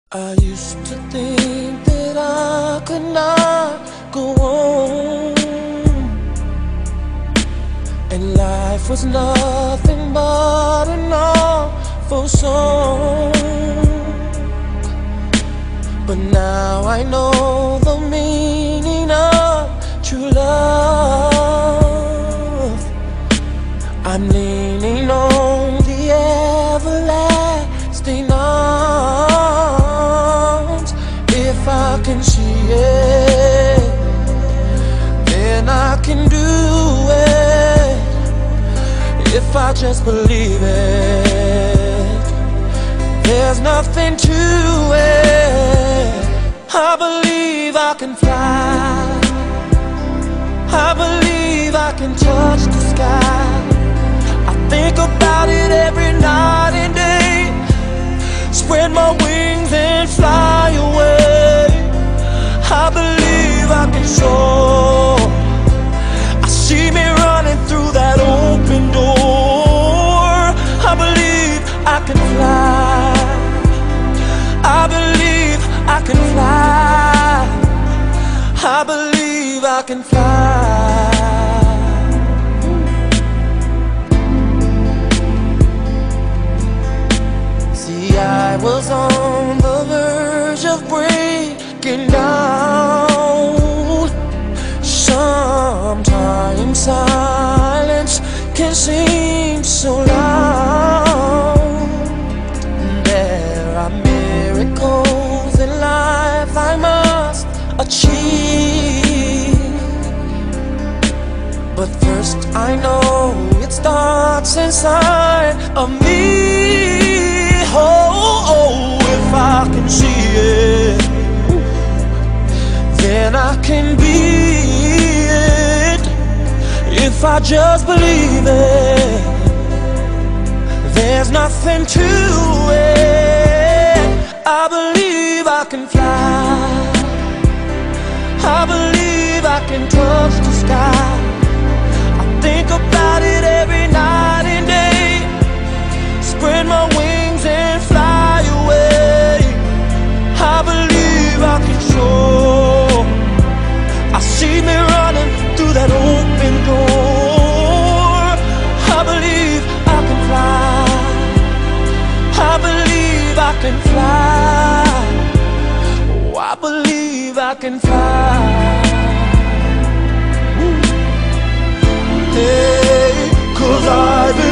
I used to think that I could not go on, and life was nothing but an awful song. But now I know the meaning of true love. I'm leaning on the everlasting arms. If I can see it, then I can do it. If I just believe it, there's nothing to it. I believe I can fly. I believe I can touch the sky. I think about it every night and day. Spread my wings and fly away. I believe I can soar. I see me running through that open door. I believe I can fly. I believe I can fly. I believe I can fly. See, I was on the verge of breaking down. Sometimes silence can seem so loud. There are miracles in life I must achieve, but first I know it starts inside of me. Oh, if I can see it, then I can be it. If I just believe it, there's nothing to it. I believe I can fly. I believe I can touch the sky. I think about it every night and day. Spread my wings and fly away. I believe I can soar. I see me running through that open door. I believe I can fly. I believe I can fly. Oh, I believe I can fly. Hey, 'cause I believe